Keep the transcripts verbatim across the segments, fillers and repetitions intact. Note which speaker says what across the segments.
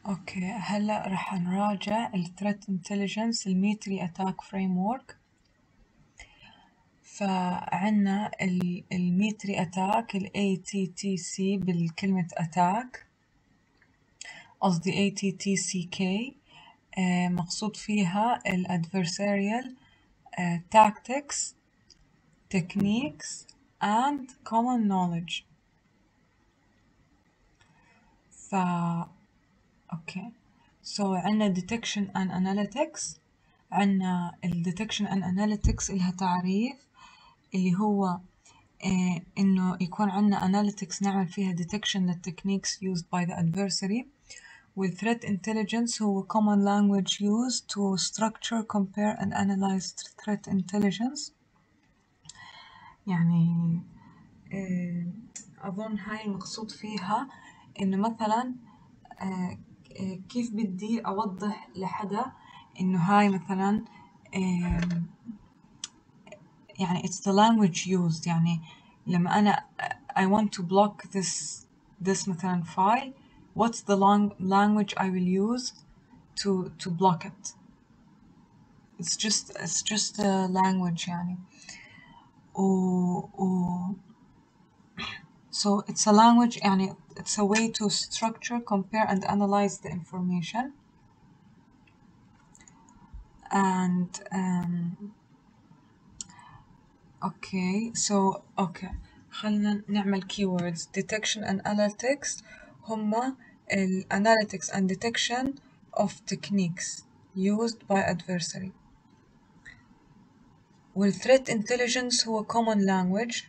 Speaker 1: اوكي هلا رح نراجع ال Threat Intelligence الميتري Attack Framework. فعنا ال- الميتري Attack ال إيه تي تي سي بالكلمة Attack، قصدي إيه تي تي سي كي، آه، مقصود فيها ال Adversarial آه، Tactics Techniques and Common Knowledge. ف اوكي so عنا Detection and Analytics. عنا ال Detection and Analytics إلها تعريف اللي هو آه إنه يكون عنا Analytics نعمل فيها Detection للتكنيكس used by the adversary. وال Threat Intelligence هو common language used to structure, compare and analyze threat intelligence. يعني آه أظن هاي المقصود فيها إنه مثلا آه آه كيف بدي أوضح لحدا إنه هاي مثلا آه يعني it's the language used. يعني لما أنا I want to block this this مثلا file, what's the long language I will use to to block it. It's just it's just a language يعني. و, و so it's a language يعني it's a way to structure, compare and analyze the information. And um, okay so okay خلنا نعمل keywords. Detection and analytics هما ال analytics and detection of techniques used by adversary. وال threat intelligence هو common language.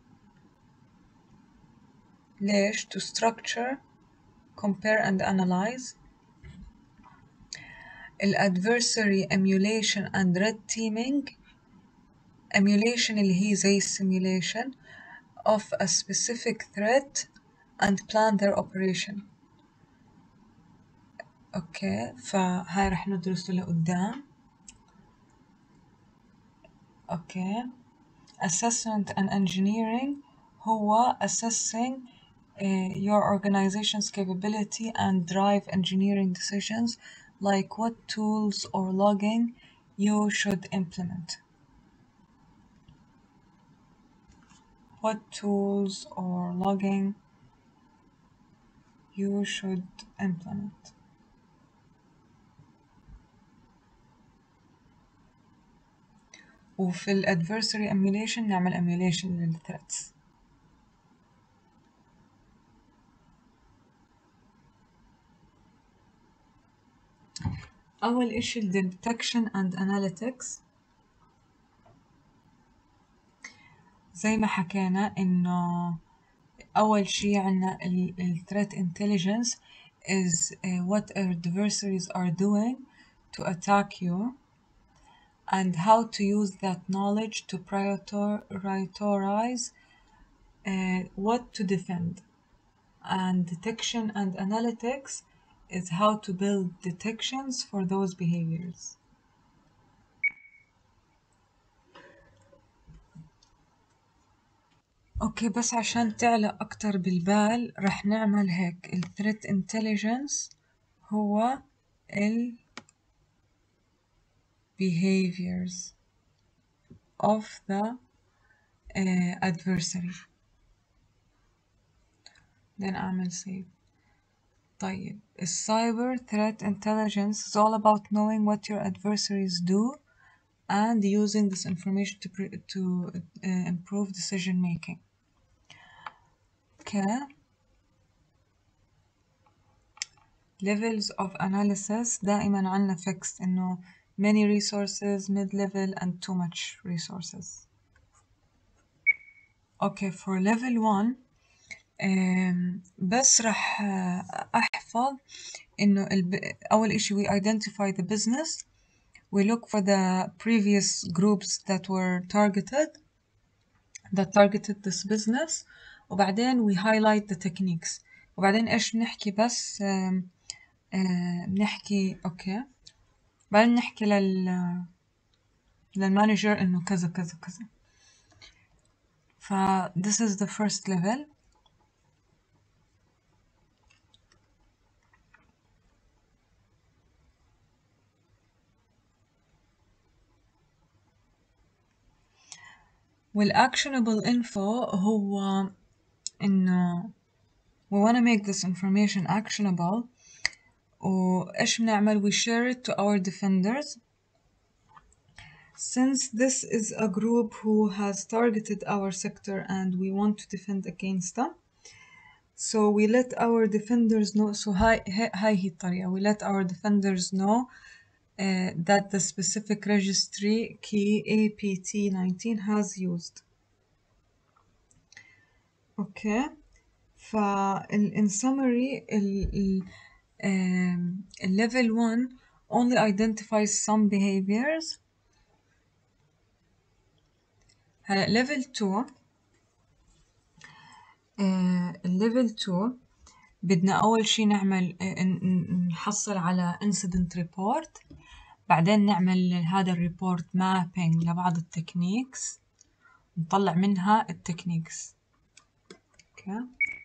Speaker 1: ليش؟ to structure, compare and analyze. ال adversary emulation and red teaming. emulation اللي هي زي simulation of a specific threat and plan their operation. اوكي فهاي رح ندرسه لقدام. اوكي assessment and engineering هو assessing uh, your organization's capability and drive engineering decisions like what tools or logging you should implement. What tools or logging you should implement. وفي ال adversary emulation نعمل emulation لل threats. أول إشي ال detection and analytics. زي ما حكينا إنه أول شي عنا ال ال threat intelligence is uh, what adversaries are doing to attack you and how to use that knowledge to prioritize uh, what to defend. And detection and analytics is how to build detections for those behaviors. اوكي بس عشان تعلق اكتر بالبال رح نعمل هيك. ال threat intelligence هو ال behaviors of the uh, adversary. then أعمل save. طيب الcyber threat intelligence is all about knowing what your adversaries do and using this information to, to uh, improve decision making. Okay. levels of analysis دائما عنا fixed إنه many resources, mid-level and too much resources. Okay for level one um, بس رح أحفظ إنه أول إشي we identify the business, we look for the previous groups that were targeted that targeted this business, وبعدين we highlight the techniques. وبعدين إيش بنحكي بس um, uh, بنحكي أوكي بعدين نحكي لل للمانجر إنه كذا كذا كذا. ف this is the first level. والactionable info هو إنه we wanna make this information actionable وإيش بنعمل we share it to our defenders since this is a group who has targeted our sector and we want to defend against them. So we let our defenders know. So هاي هاي هي الطريقة. We let our defenders know uh, that the specific registry key A P T nineteen has used. Okay. فال in summary ال ال um, level one only identifies some behaviors. هلا level two uh, level two بدنا أول شي نعمل نحصل على incident report بعدين نعمل هذا الريبورت mapping لبعض التكنيكس نطلع منها التكنيكس. Okay.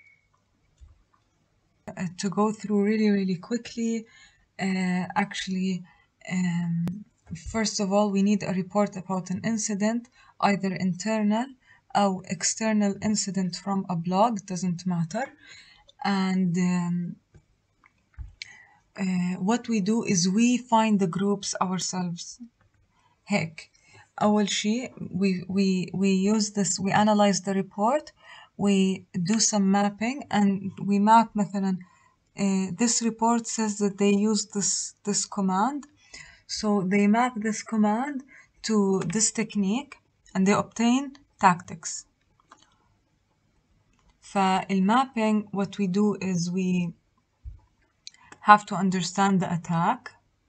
Speaker 1: Uh, to go through really really quickly uh, actually um, first of all we need a report about an incident either internal or external incident from a blog, doesn't matter. And um, uh, what we do is we find the groups ourselves. هيك أول شيء we, we, we use this, we analyze the report, we do some mapping and we map مثلا uh, this report says that they use this, this command, so they map this command to this technique and they obtain tactics. فالmapping what we do is we have to understand the attack.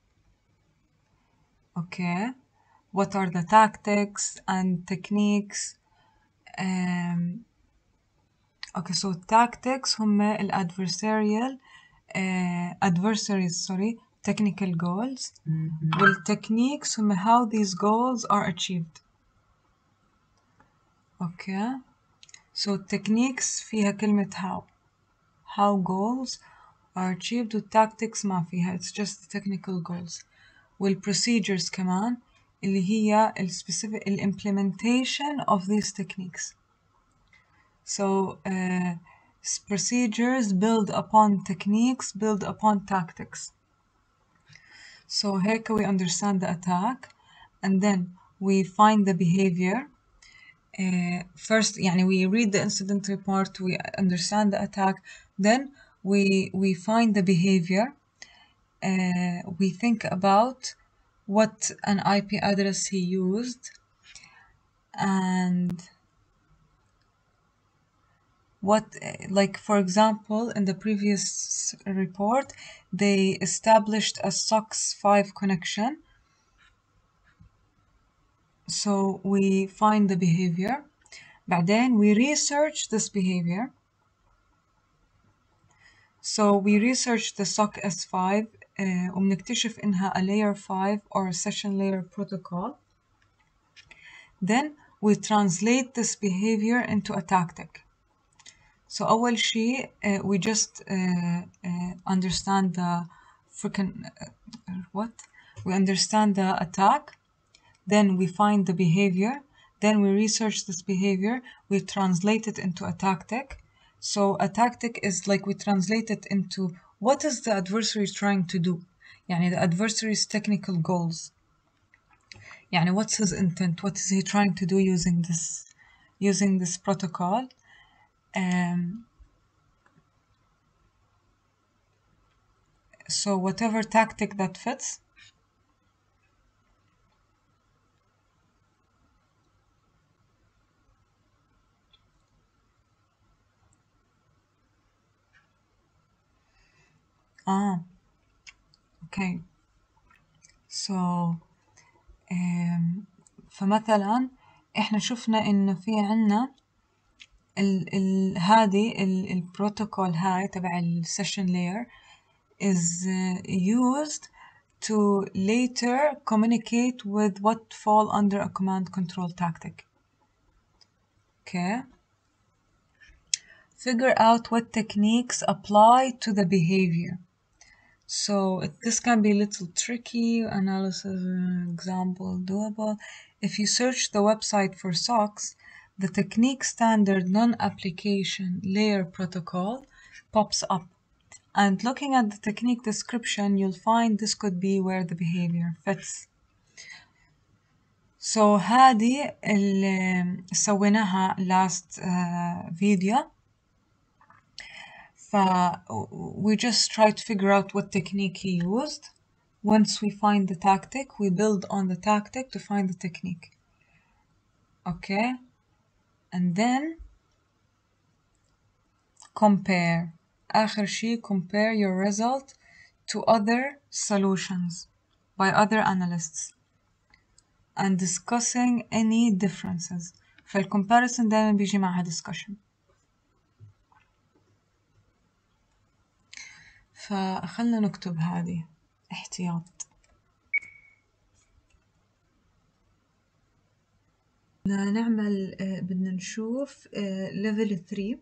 Speaker 1: Okay, what are the tactics and techniques? Um, okay, so tactics هم ال adversarial uh, adversaries sorry technical goals. Mm-hmm. والtechniques هم how these goals are achieved. Okay, so techniques فيها كلمة how how goals are achieved والtactics ما فيها, it's just the technical goals. والprocedures كمان اللي هي ال specific ال implementation of these techniques. So uh, procedures build upon techniques, build upon tactics. So هيك we understand the attack and then we find the behavior. Uh, first يعني we read the incident report, we understand the attack, then we, we find the behavior. Uh, we think about what an I P address he used and what, like for example, in the previous report, they established a SOCKS five connection. So we find the behavior. بعدين we research this behavior. So we research the SOC S five uh, وبنكتشف إنها a layer five or a session layer protocol. Then we translate this behavior into a tactic. So أول شيء uh, we just uh, uh, understand the freaking uh, what? We understand the attack. Then we find the behavior. Then we research this behavior. We translate it into a tactic. So a tactic is like we translate it into what is the adversary trying to do. يعني the adversary's technical goals. يعني what's his intent? What is he trying to do using this using this protocol? Um, so whatever tactic that fits. Ah, okay. So um, فمثلا احنا شفنا إنه في عنا ال ال هذه ال البروتوكول هاي تبع ال session layer is uh, used to later communicate with what fall under a command control tactic. Okay. Figure out what techniques apply to the behavior. So it, this can be a little tricky. Analysis, uh, example, doable. If you search the website for SOCKS, the technique standard non-application layer protocol pops up. And looking at the technique description, you'll find this could be where the behavior fits. So هذه اللي سويناها last uh, video. ف we just try to figure out what technique he used. Once we find the tactic, we build on the tactic to find the technique. Okay? And then compare. آخر شي compare your result to other solutions by other analysts and discussing any differences. فالcomparison دايما بيجي معها discussion. فخلنا نكتب هذه احتياط. بدنا نعمل بدنا نشوف level three.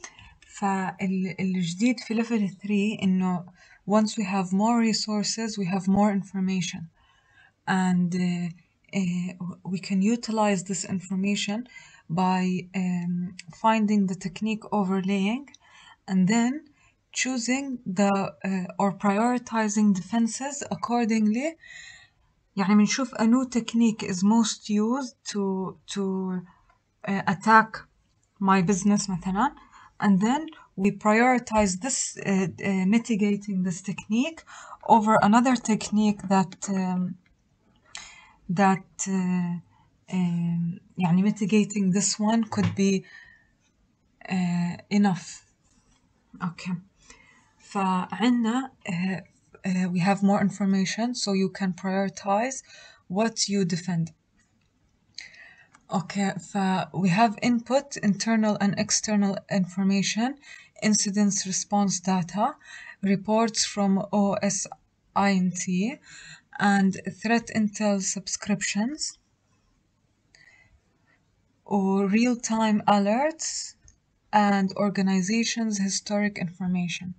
Speaker 1: فالجديد في level three إنه once we have more resources we have more information and uh, uh, we can utilize this information by um, finding the technique overlaying and then choosing the uh, or prioritizing defenses accordingly. يعني بنشوف a new technique is most used to to uh, attack my business مثلا, and then we prioritize this uh, uh, mitigating this technique over another technique that um, that uh, um, يعني mitigating this one could be uh, enough. Okay. فعنا uh, uh, we have more information so you can prioritize what you defend. Okay, ف we have input, internal and external information, incidents response data, reports from O S I N T, and threat intel subscriptions, or real-time alerts, and organizations historic information.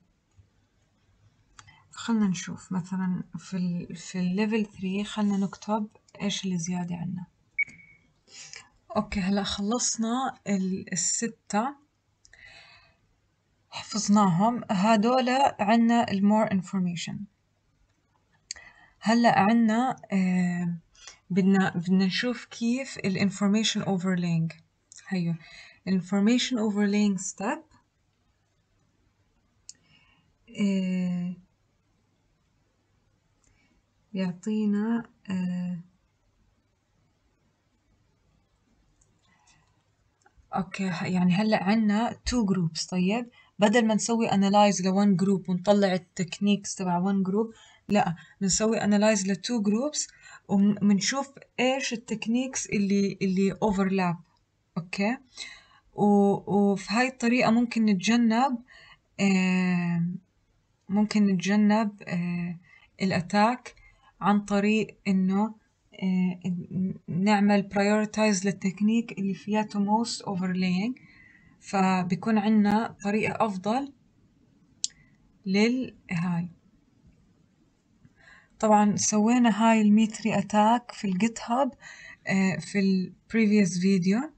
Speaker 1: خلنا نشوف مثلا في ال في الليفل three خلنا نكتب إيش اللي زيادة عنا. أوكي هلا خلصنا الستة حفظناهم هادولا عنا المور information. هلا عنا آه بدنا بدنا نشوف كيف الانفورميشن overlaying. هيو الانفورميشن overlaying step آه يعطينا آه اوكي يعني هلا عنا two groups. طيب بدل ما نسوي analyze ل one group ونطلع التكنيكس تبع one group لا بنسوي analyze ل two groups وبنشوف ايش التكنيكس اللي اللي overlap. اوكي وفي هاي الطريقة ممكن نتجنب آه ممكن نتجنب آه الاتاك عن طريق انه آه نعمل prioritize للتكنيك اللي فياته most overlaying, فبيكون عنا طريقة أفضل للهاي. طبعا سوينا هاي الميتري أتاك في الجيت هاب آه في ال previous video.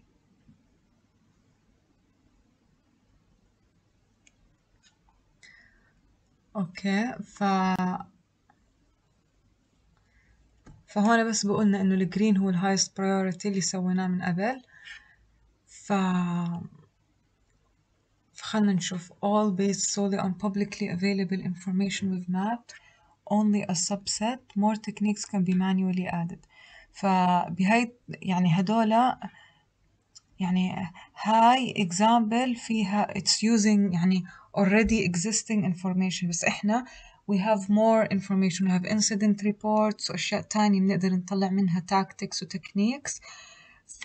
Speaker 1: أوكي ف فهون بس بقولنا إنه الجرين هو الهايست priority اللي سويناه من قبل. ف فخلنا نشوف all based solely on publicly available information we've mapped only a subset more techniques can be manually added. فبهاي يعني هدولا يعني هاي example فيها it's using يعني already existing information بس إحنا we have more information, we have incident reports وأشياء تانية بنقدر نطلع منها tactics و techniques. ف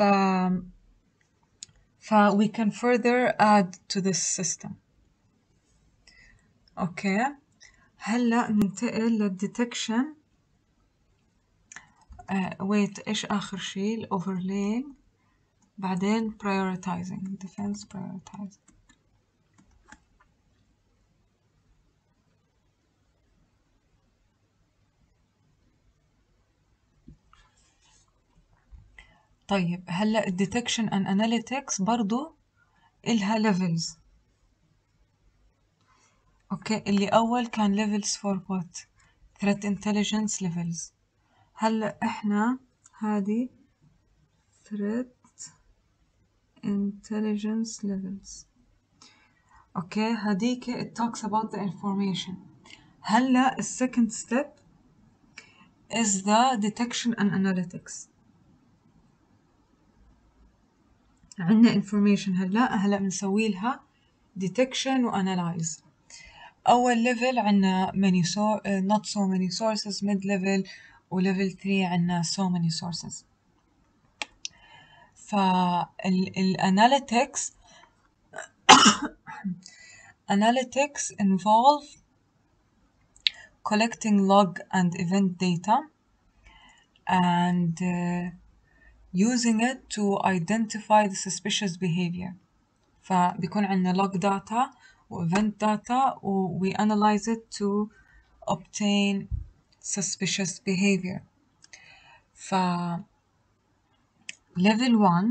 Speaker 1: ف we can further add to this system. أوكي هلا ننتقل للديتكشن. uh, wait إيش آخر شي ال overlaying بعدين prioritizing defense prioritizing. طيب هلا ال detection and analytics برضو إلها levels. اوكي اللي أول كان levels for what؟ threat intelligence levels. هلا احنا هذه threat intelligence levels. اوكي هذيك it talks about the information. هلا ال second step is the detection and analytics. عندنا information هلا هلا بنسوي لها detection و analyze. أول level عندنا many so uh, not so many sources, mid level و level three عندنا so many sources. فال analytics analytics involve collecting log and event data and uh, using it to identify the suspicious behavior. فبيكون عندنا log data و event data و we analyze it to obtain suspicious behavior. ف level one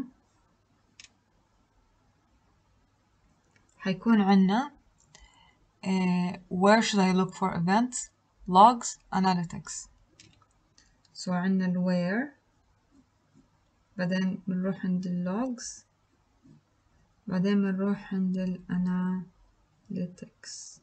Speaker 1: حيكون عندنا uh, where should I look for events, logs, analytics. so عندنا ال where بعدين بنروح عند ال logs بعدين بنروح عند ال analytics.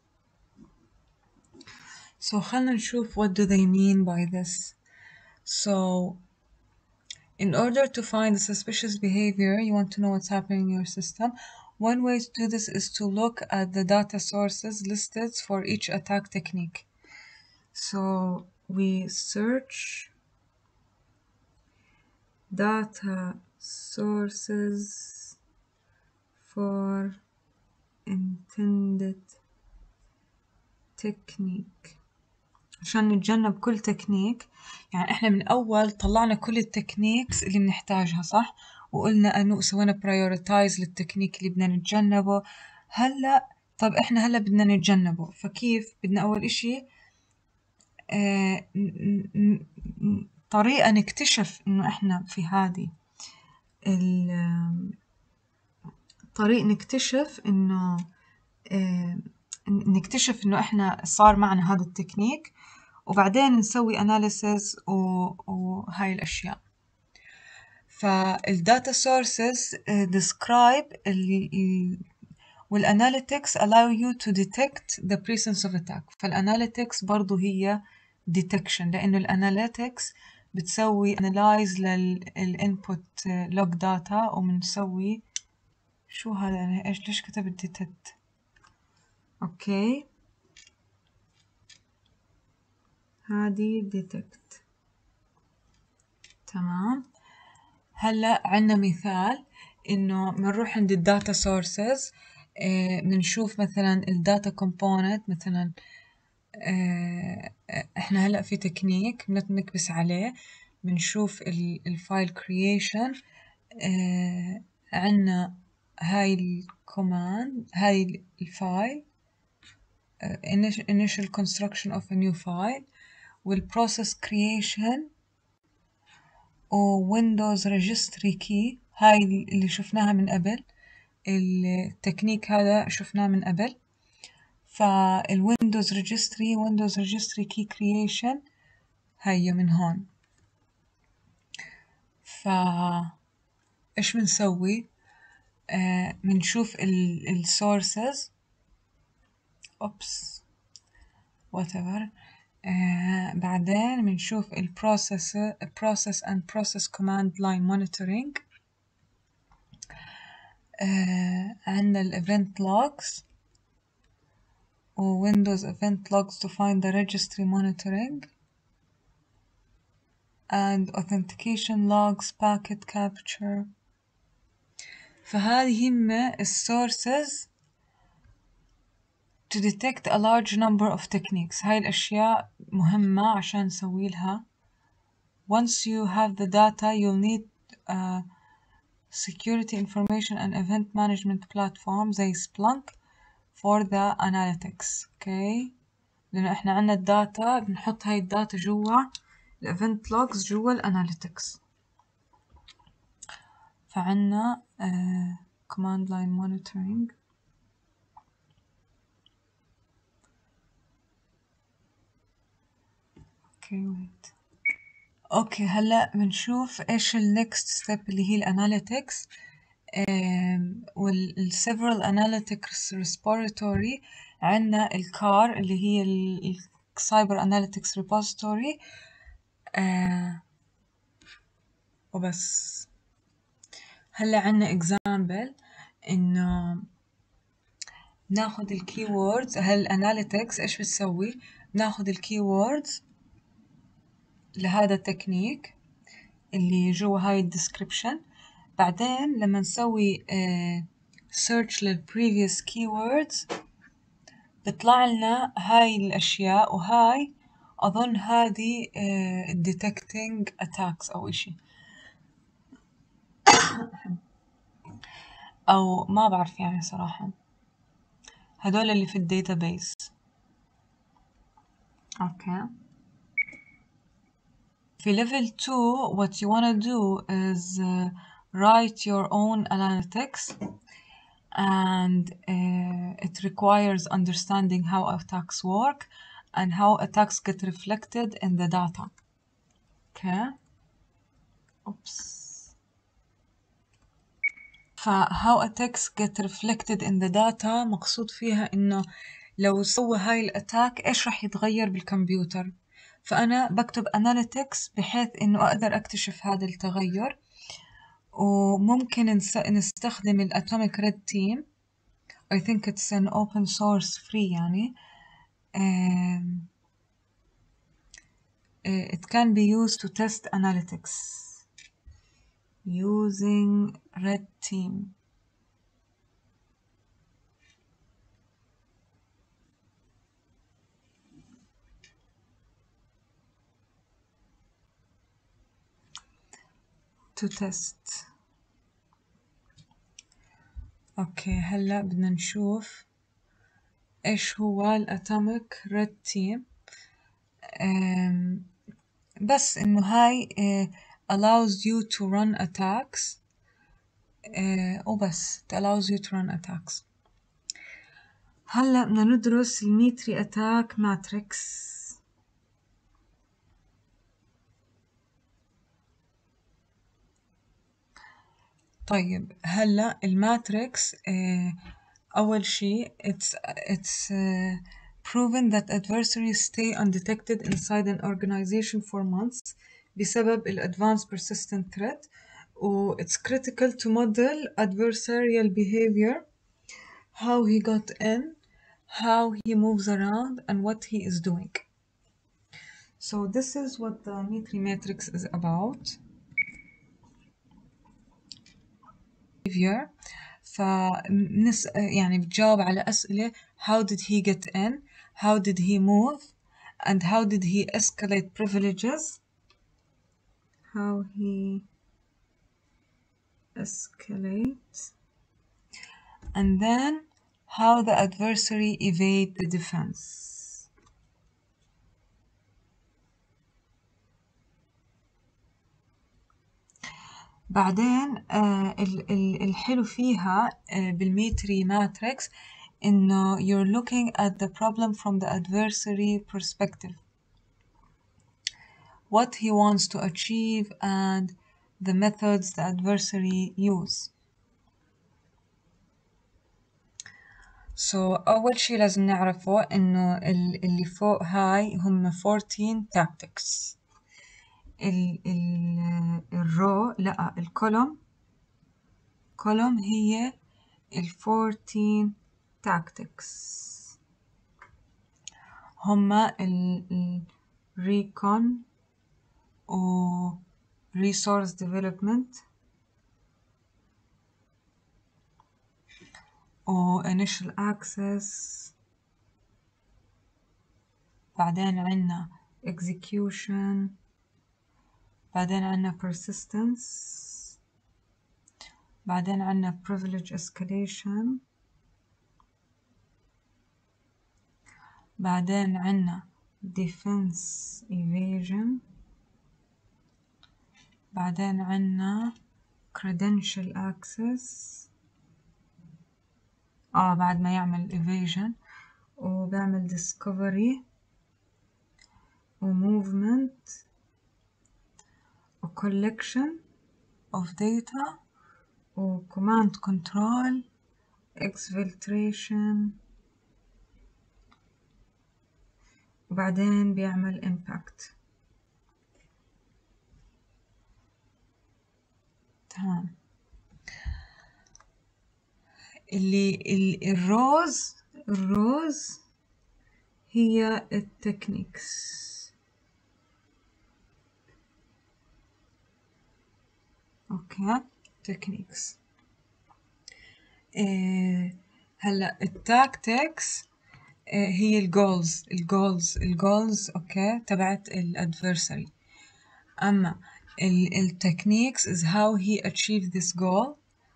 Speaker 1: so خلنا نشوف what do they mean by this. So in order to find the suspicious behavior, you want to know what's happening in your system. One way to do this is to look at the data sources listed for each attack technique. So we search data sources for intended technique عشان نتجنب كل تكنيك. يعني احنا من اول طلعنا كل التكنيكس اللي بنحتاجها صح، وقلنا انه سوينا prioritize للتكنيك اللي بدنا نتجنبه. هلا طب احنا هلا بدنا نتجنبه، فكيف؟ بدنا اول اشي اه طريقة نكتشف انه احنا في هذه الطريق نكتشف انه اه نكتشف انه احنا صار معنا هذا التكنيك، وبعدين نسوي analysis وهاي الأشياء. فالداتا sources describe ال والanalytics allow you to detect the presence of attack. فالanalytics برضو هي detection، لأنه الanalytics بتسوي analyze للinput log data وبنسوي شو هذا يعني إيش ليش كتبت detect؟ أوكي هذه detect تمام. هلا عنا مثال إنه بنروح عند الداتا سورسز بنشوف مثلا الداتا كومبوننت مثلا اه احنا هلا في تكنيك بنكبس عليه بنشوف الفايل كرييشن اه عنا هاي الكوماند هاي الفايل اه initial construction of a new file والprocess creation و Windows Registry Key. هاي اللي شفناها من قبل، التكنيك هذا شفناه من قبل. فالويندوز Registry Windows Registry Key Creation هاي من هون. فا إيش بنسوي؟ آه بنشوف ال sources oops whatever آه بعدين بنشوف ال process process and process command line monitoring. آه عندنا ال event logs و Windows event logs to find the registry monitoring and authentication logs packet capture. فهذه هم ال sources to detect a large number of techniques. هاي الأشياء مهمة عشان نسوي لها. Once you have the data you'll need uh, security information and event management platform زي Splunk for the analytics. okay. لأنه إحنا عنا الداتا بنحط هاي الداتا جوا الإيفنت لوجز جوا الأناليتكس. فعنا uh, command line monitoring. اوكي wait. اوكي هلا بنشوف ايش النكست ستيب اللي هي الاناليتكس والسيفرال اناليتكس ريسبوريتوري. عندنا الكار اللي هي السايبر اناليتكس ريبوزيتوري وبس. هلا عندنا اكزامبل انه ناخذ الكي ووردز. هالاناليتكس ايش بتسوي؟ ناخذ الكي ووردز لهذا التكنيك اللي جوا هاي الديسكريبشن، بعدين لما نسوي uh, search لل previous keywords بيطلع لنا هاي الأشياء، وهاي أظن هذه uh, detecting attacks أو إشي أو ما بعرف يعني صراحة. هدول اللي في الداتابيس. أوكي في level two what you wanna do is uh, write your own analytics and uh, it requires understanding how attacks work and how attacks get reflected in the data. Okay. Oops. ف how attacks get reflected in the data مقصود فيها إنه لو سوى هاي الأتاك إيش راح يتغير بالكمبيوتر. فأنا بكتب analytics بحيث إنه أقدر أكتشف هذا التغير. وممكن نستخدم الأتوميك ريد تيم. I think it's an open source free يعني. Um, it can be used to test analytics using red team. to test. اوكي هلا بدنا نشوف ايش هو الاتوميك ريد تيم. بس انه هاي uh, allows you to run attacks uh, وبس it allows you to run attacks. هلا بدنا ندرس الميتري اتاك ماتريكس. طيب هلا الماتريكس uh, أول شي it's it's uh, proven that adversaries stay undetected inside an organization for months بسبب ال advanced persistent threat. و it's critical to model adversarial behavior, how he got in, how he moves around, and what he is doing. So this is what the Mitri matrix is about. Behavior. فنس يعني بتجاوب على أسئلة how did he get in, how did he move, and how did he escalate privileges, how he escalate, and then how the adversary evade the defense. بعدين آه الحلو فيها آه بالميتري ماتريكس إنه you're looking at the problem from the adversary perspective, what he wants to achieve and the methods the adversary use. So أول شي لازم نعرفه إنه اللي فوق هاي هم fourteen tactics. ال ال الرو لا الكولوم كولوم هي ال fourteen tactics. هما ال recon و resource development و initial access. بعدين عنا execution. بعدين عنا persistence. بعدين عنا privilege escalation. بعدين عنا defense evasion. بعدين عنا credential access اه بعد ما يعمل evasion، وبعمل discovery و movement و collection of data و command control exfiltration، وبعدين بيعمل impact. تمام. اللي ال- الروز الروز هي التكنيكس. اوكي تكنيكس. إيه هلا التاكتكس إيه هي الجولز الجولز الجولز اوكي تبعت الادفيرساري. اما التكنيكس is how he achieved this goal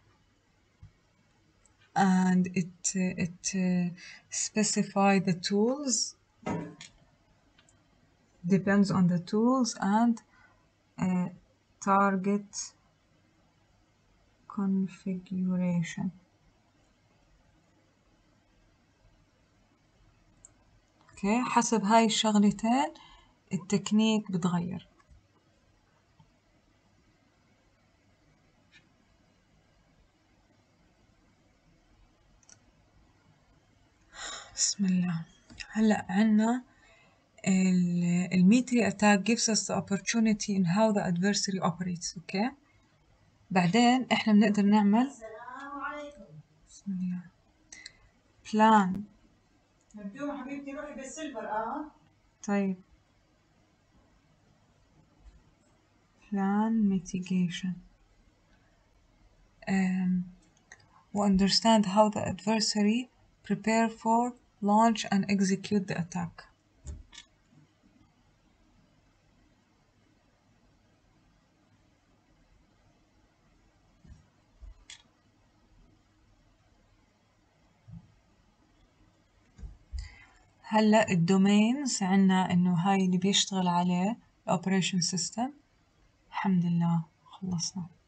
Speaker 1: and it it uh, specify the tools, depends on the tools and uh, target configuration. اوكي حسب هاي الشغلتين التكنيك بتغير. بسم الله. هلا عنا الميتري attack gives us the opportunity in how the adversary operates. اوكي بعدين احنا بنقدر نعمل السلام عليكم. بسم الله. plan. مبدوم حبيبتي روحي بالسيلفر اه. طيب. plan mitigation. Um, we understand how the adversary prepare for, launch and execute the attack. هلا الدومينز عنا انه هاي اللي بيشتغل عليه الاوبريشن سيستم. الحمد لله خلصنا.